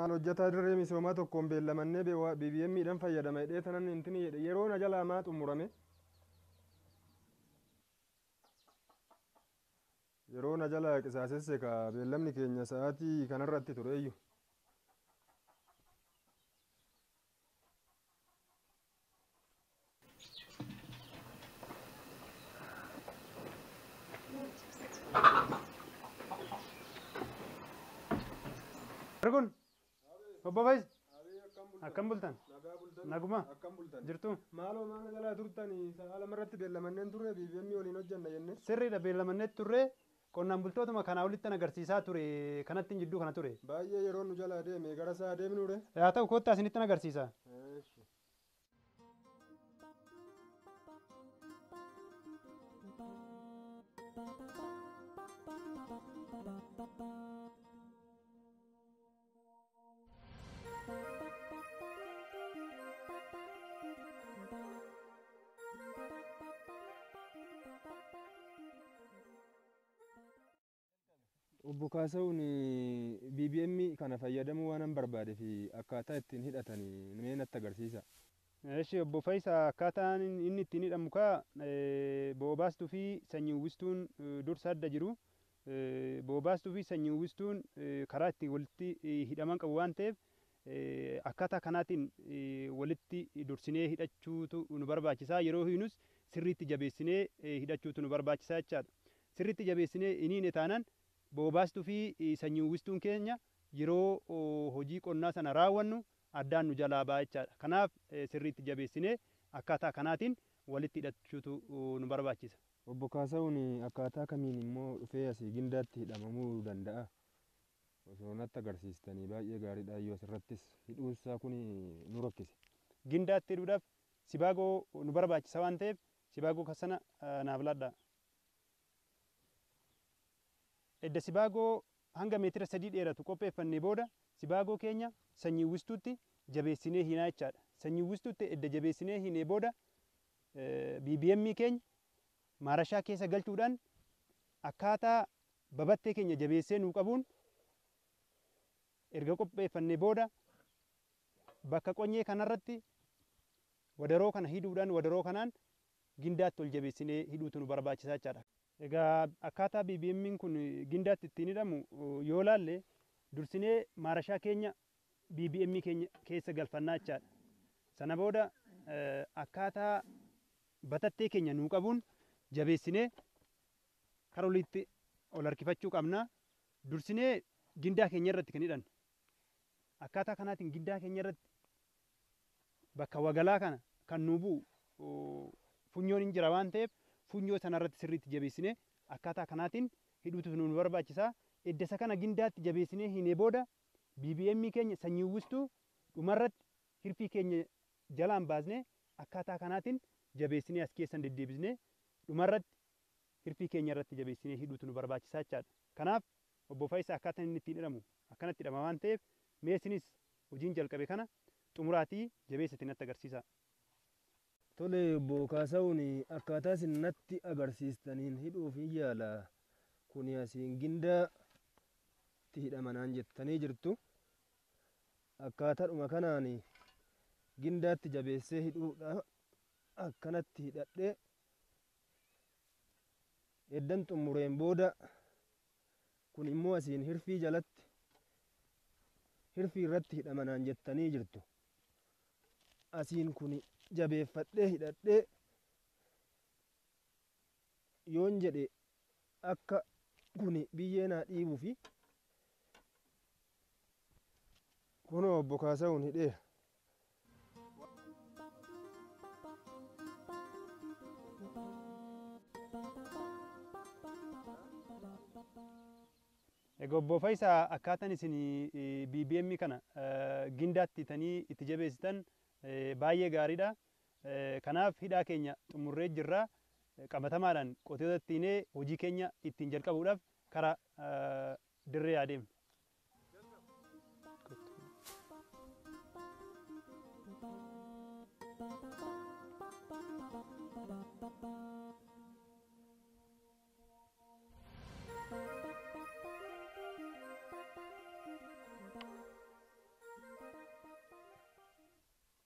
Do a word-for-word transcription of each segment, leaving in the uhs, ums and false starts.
Maal hojjetaa dirree misoomaa tokkoon beellamannee B B M'dhaan fayyadama hidhee tanan intini jedhe yeroo na jalaa maa xumurame yeroo na jalaa qisaasesse ka beellamni keenya sa'aatii kanarratti tureeyyu. Ergun obbo Faiz akkam bultan naguma jirtu maaloo maana jalaa turtanii sa'a lamarratti beellamanneen turre B B M waliin hojjanna jenne sirriidha beellamannee turre qonnaan bultootuma kanaa olitti agarsiisaa ture kanatti jidduu kana ture baay'ee yeroo nu jalaa deeme gara isaa deemnuure haa ta'u kottaa isinitti agarsiisa. Obbo Kaasawun B B M kana fayyadamuu waan barbaade fi akkaataa ittiin hidhatanii mee natti agarsiisa. Eeshi obbo Faiz akkaataan inni ittiin hidhamu kaa boobaastuu fi sanyii uwwistuun dursa adda jiru. Boobaastuu fi sanyii uwwistuun karaa ittiin walitti hidhaman qabu waan ta'eef akkaataa kanaatiin walitti dursinee hidhachuutu nu barbaachisaa. Yeroo hiinus sirriitti jabeessinee hidhachuutu nu barbaachisaa jechaadha. Sirriitti jabeessinee iniin taanaan boobaastuu fi sanyii uwwistuun keenya yeroo hojii qonnaa sana raawwannu addaan nu jalaa ba'a jechaadha. Kanaaf sirriitti jabeessinee akkaataa kanaatiin walitti hidhachuutu nu barbaachisa. Obbo Kaasawun akkaataa kamiin immoo dhufee asii gindaatti hidhamamuu danda'a? Osoo natti agarsiistanii baay'ee gaariidha. Iyyoo asirrattis hidhuunsaa kun nu rakkise. Gindaatti hidhuudhaaf sibaagoo nu barbaachisa waan ta'eef sibaagoo kasana naaf laadhaa. Edda sibaagoo hanga meetira sadii dheeratu qopheeffannee booda sibaagoo keenya sanyii uwwistuutti jabeessinee hinaa jechaadha. Sanyii uwwistuutti edda jabeessinee hinee booda B B M keenya maarashaa keessa galchuudhaan akkaataa babattee keenya jabeessee nuu qabuun erga qopheeffannee booda bakka qonyee kanarratti wadaroo kana hidhuudhaan wadaroo kanaan gindaatti ol jabeessinee hidhuutu nu barbaachisaa jechaadha. Egaa akkaataa B B M kun gindaatti ittiin hidhamu yoo laalle dursinee maarashaa keenya B B M keenya keessa galfannaa jechaadha. Sana booda akkaataa batattee keenya nuu qabuun jabeessinee kara olitti ol harkifachuu qabna. Dursinee gindaa keenya irratti kan hidhannu. Akkaataa kanaatiin gindaa keenya irratti bakka wagalaa kana kan nuu bu'u funyoon hin jira waan ta'eef funyoo sanarratti sirriitti jabeessinee akkaataa kanaatiin hidhuutu nu barbaachisaa. Edda isa kana gindaatti jabeessinee hinee booda B B M keenya sanyii uwwistuu dhumarratti hirfii keenya jalaan baasnee akkaataa kanaatiin jabeessinee as keessan deddeebisnee dhumarratti hirfii keenya irratti jabeessinee hidhuutu nu barbaachisaa jechaadha. Kanaaf obbo Faiz akkaataan inni ittiin hidhamu akkanatti hidhama waan ta'eef mee isinis hojiin jalqabe kana xumuraatii jabeessatti natti agarsiisa. Tole obbo Kaasawun akkaataa isin natti agarsiistaniin hidhuuf hin yaala. Kuni asiin gindaatti hidhamanaan jettanii jirtu. Akkaataadhuma kanaan gindaatti jabeessee hidhuudha akkanatti hidhadhee eddan xumureen booda kun immoo asiin hirfii jalatti hirfii irratti hidhamanaan jettanii jirtu. Asiin kun jabeeffadhee hidhadhee yoon jedhe akka kun biyyee naa dhiibuu fi kunoo obbo Kaasawun hidheera. Egaa obbo Faiz akkaataan isin B B M kana gindaatti hidhanii itti jabeessitan baay'ee gaariidha. Kanaaf hidhaa keenya xumurree jirra. Qabatamaadhaan qotiyoota ittiinee hojii keenya ittiin jalqabuudhaaf karaa dirree adeemna.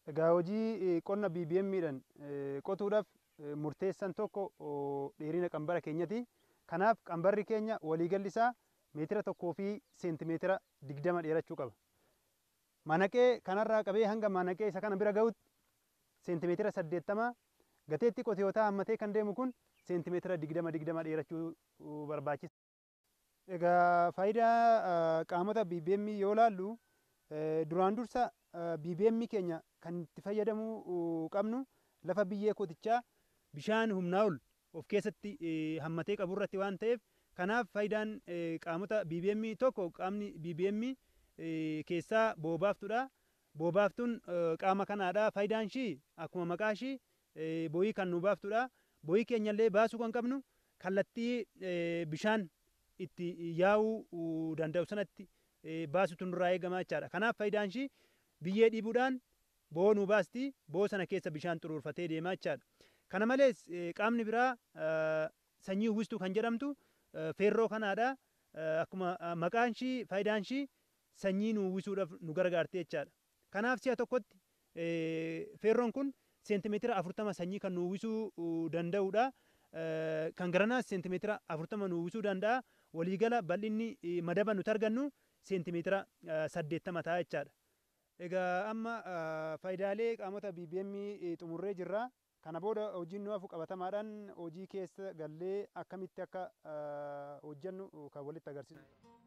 Egaa hojii qonna B B M'dhaan qotuudhaaf murteessan tokko dheerina qambara keenyati. Kanaaf qambarri keenya waliigalli isaa meetira tokkoo fi seentimeetira digdama dheerachuu qaba. Manaqee kanarraa qabee hanga manaqee isa kana bira gahutti seentimeetira saddeettama, gateetti qotiyootaa hammatee kan deemu kun seentimeetira digdama digdama dheerachuu barbaachisa. Egaa faayidaa qaamota B B M yoo ilaallu duraan dursa B B M keenya kan itti fayyadamuu qabnu lafa biyyee qotichaa bishaan humnaa ol of keessatti hammatee qabu irratti waan ta'eef, kanaaf faayidaan qaamota B B M tokko qaamni B B M keessaa boobaaftuudha. Boobaaftuun qaama kanaadha. Faayidaan ishii akkuma maqaa ishii booyii kan nu baaftuudha. Booyii keenyallee baasuu kan qabnu kallattii bishaan itti yaa'uu danda'u sanatti baasutu nurraa eegama jechaadha. Kanaaf faayidaan ishii biyyee dhiibuudhaan boo nu baasti, boo sana keessa bishaan xuruurfatee deemaa jechaadha. Kana malees qaamni biraa sanyii uwwistuu kan jedhamtu feerroo kanaadha. Akkuma maqaan ishii faayidaan ishii sanyii nu uwwisuudhaaf nu gargaarti jechaadha. Kanaaf si'a tokkotti feerroon kun seentimeetira afurtama sanyii kan nu uwwisuu danda'udha. Kan garanaas seentimeetira afurtama nu uwwisuu danda'a. Waliigala bal'inni madaba nuti argannu seentimeetira saddeettama ta'a jechaadha. Egaa amma faayidaalee qaamota B B M xumurree jirra. Kana booda hojiin nu hafu qabatamaadhaan hojii keessa gallee akkamitti akka hojjennu kan walitti agarsiisu.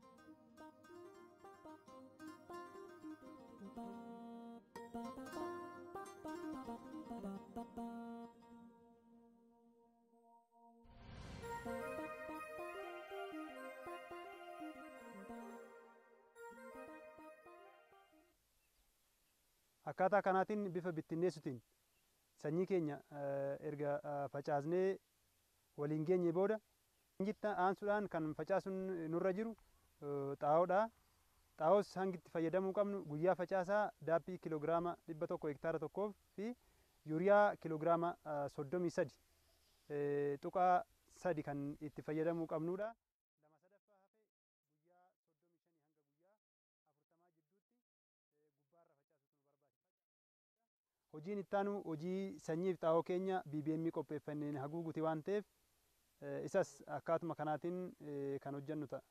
Akkaataa kanaatiin bifa bittinneessutiin sanyii keenya erga facaasnee waliin geenye booda injitta aansuudhaan kan facaasuun nurra jiru xaa'oodha. Xaa'oos hangi itti fayyadamuu qabnu guyyaa facaasaa daappii kiloogiraama dhibba tokko hektaara tokkoof fi yuuriyaa kiloogiraama soddomii sadi tuqaa sadi kan itti fayyadamuu qabnudha. Lama sadaffaa hafee guyyaa soddomii shanii hanga guyyaa afurtamaa jidduutti gubbaarra facaasutu nu barbaachisa. Hojiin ittaanu hojii sanyiif xaa'oo keenya B B M qopheeffanneen haguuguti waan ta'eef isas akkaatuma kanaatiin kan hojjennu ta'a.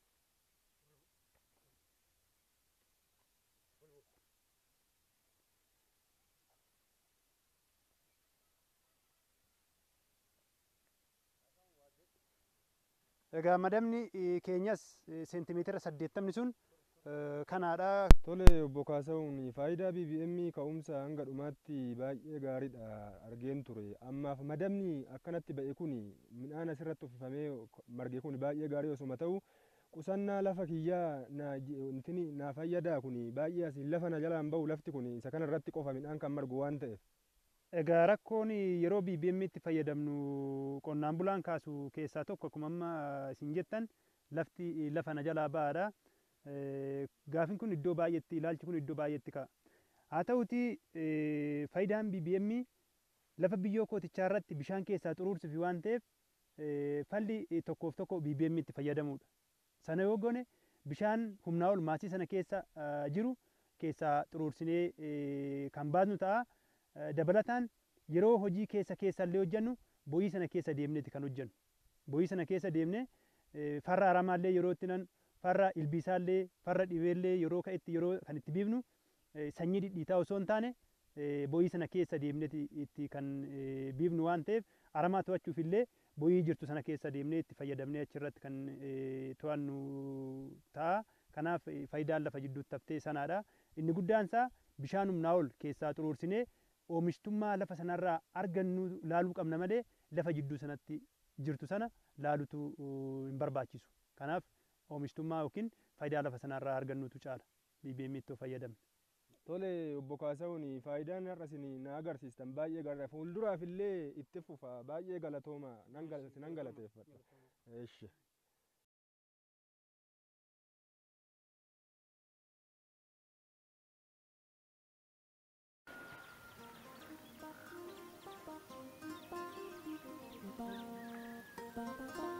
Egaa madabni keenyas seentimeetira saddeettamni sun kanaadha. Tole obbo Kaasa'uun faayidaa B B M ka'umsa hanga dhumaatti baay'ee gaariidha argeen ture. Ammaaf madabni akkanatti ba'e kun midhaan asirratti uffifamee marge kun baay'ee gaarii osuma ta'u qusannaa lafa kiyyaa naa fayyadaa kun baay'ee asiin lafa na jalaan ba'u lafti kun isa kana irratti qofa midhaan kan margu waan ta'eef. Egaa rakkoon yeroo B B M itti fayyadamnu qonnaan bulaan kaasu keessaa tokko akkuma amma isin jettan lafti lafa na jalaa ba'aadha. Gaafin kun iddoo baay'eetti, ilaalchi kun iddoo baay'eetti ka'a. Haa ta'uti faayidaan B B M lafa biyyoo kootichaa irratti bishaan keessaa xuruursuuf waan ta'eef falli tokkoof tokko B B M itti fayyadamuudha. Sana yoo goone bishaan humnaa ol maasii sana keessa jiru keessaa xuruursinee kan baasnu ta'a. Dabalataan yeroo hojii keessa keessa illee hojjennu booyii sana keessa deemneeti kan hojjennu. Booyii sana keessa deemnee farra aramaallee yeroo itti nan farra ilbiisaallee farra dhibeellee yeroo ka'etti yeroo kan itti biifnu sanyii dhidhiitaa osoo hin taane booyii sana keessa deemneeti itti kan biifnu waan ta'eef aramaa to'achuuf illee booyii jirtu sana keessa deemnee itti fayyadamnee achirratti kan to'annu ta'a. Kanaaf faayidaan lafa jidduutti haftee sanaadha. Inni guddaan isaa bishaan humnaa ol keessaa xuruursinee oomishtummaa lafa sanarraa argannu laaluu qabna malee lafa jidduu sanatti jirtu sana laalutu hin barbaachisu. Kanaaf oomishtummaa yookiin faayidaa lafa sanarraa argannutu caala B B M itti fayyadamne. Tole obbo Kaasa'uun faayidaan har'a isin na agarsiistan baay'ee gaariidha. Fuulduraaf illee itti fufa baay'ee galatooma nan galateeffadha. Bye.